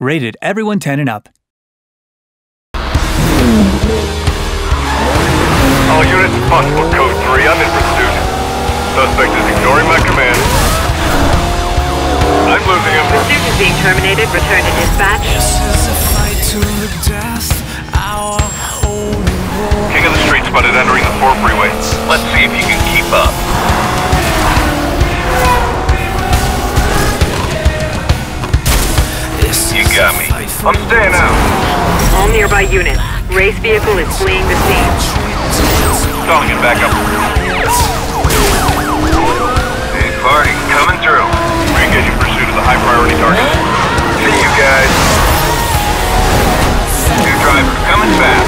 Rated everyone 10 and up. All units, possible code 3, I'm in pursuit. Suspect is ignoring my command. I'm losing him. Pursuit is being terminated. Return to dispatch. This is a fight to the death. Our holy war. King of the street spotted entering the 4 freeway. Let's see if you can keep up. You got me. I'm staying out. All nearby units. Race vehicle is fleeing the scene. Stalling it back up. Big party coming through. Re-engaging pursuit of the high priority target. See you guys. New driver coming fast.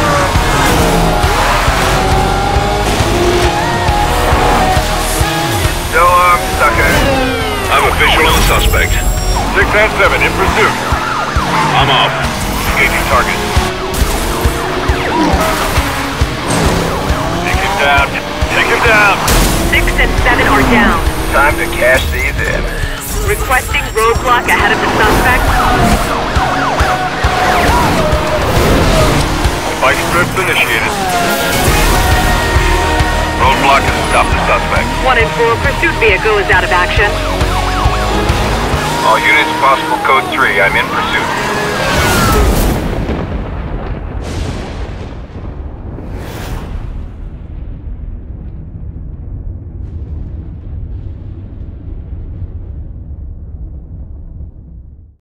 So long, sucker. I'm a visual on the suspect. 6 and 7 in pursuit. I'm off. Engaging target. Take him down. Take him down. 6 and 7 are down. Time to cash these in. Requesting roadblock ahead of the suspect. Spike strips initiated. Roadblock has stopped the suspect. 1 and 4 pursuit vehicle is out of action. All units, possible code 3. I'm in pursuit.